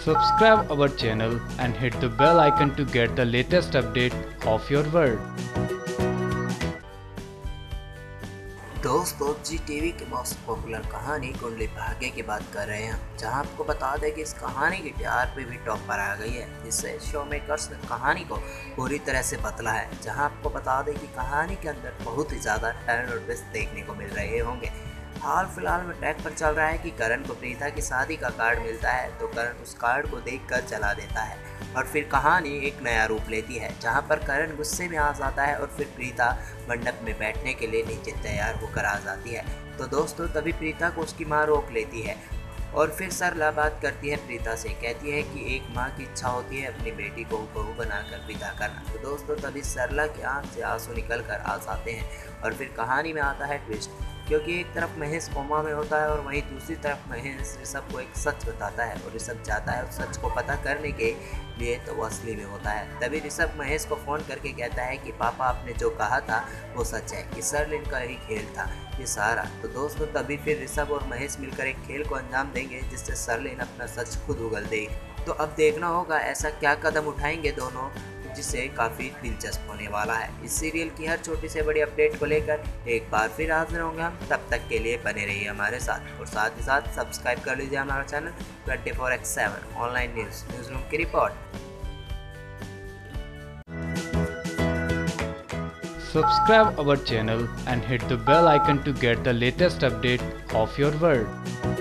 Subscribe our channel and hit the bell icon to get the latest update of your world. दोस्तों Zee TV की most popular कहानी कुंडली भाग्य की बात कर रहे हैं, जहां आपको बता दें कि इस कहानी की टीआरपी भी टॉप पर आ गई है, जिससे शो मेकर्स ने कहानी को पूरी तरह से बदला है। जहां आपको बता दें कि कहानी के अंदर बहुत ही ज़्यादा टर्न और ट्विस्ट देखने को मिल रहे होंगे। हाल फिलहाल में ट्रैक पर चल रहा है कि करण को प्रीता की शादी का कार्ड मिलता है, तो करण उस कार्ड को देखकर जला देता है और फिर कहानी एक नया रूप लेती है, जहां पर करण गुस्से में आ जाता है और फिर प्रीता मंडप में बैठने के लिए नीचे तैयार होकर आ जाती है। तो दोस्तों तभी प्रीता को उसकी माँ रोक लेती है और फिर सरला बात करती है प्रीता से, कहती है कि एक माँ की इच्छा होती है अपनी बेटी को बहू बनाकर विदा करना। तो दोस्तों तभी सरला की आंख से आंसू निकल कर आ जाते हैं और फिर कहानी में आता है ट्विस्ट, क्योंकि एक तरफ महेश कोमा में होता है और वहीं दूसरी तरफ महेश ऋषभ को एक सच बताता है और ऋषभ जाता है उस सच को पता करने के लिए, तो वो असली में होता है। तभी ऋषभ महेश को फ़ोन करके कहता है कि पापा आपने जो कहा था वो सच है, कि सरलिन का ही खेल था ये सारा। तो दोस्तों तभी फिर ऋषभ और महेश मिलकर एक खेल को अंजाम देंगे जिससे सरलिन अपना सच खुद उगल देगी। तो अब देखना होगा ऐसा क्या कदम उठाएंगे दोनों, जिससे काफ़ी दिलचस्प होने वाला है। इस सीरियल की हर छोटी से बड़ी अपडेट को लेकर एक बार फिर हाजिर होंगे हम, तब तक के लिए बने रहिए हमारे साथ और साथ ही साथ सब्सक्राइब कर लीजिए हमारा channel 24x7 online news room की रिपोर्ट। Subscribe our channel and hit the bell icon to get the latest update of your world.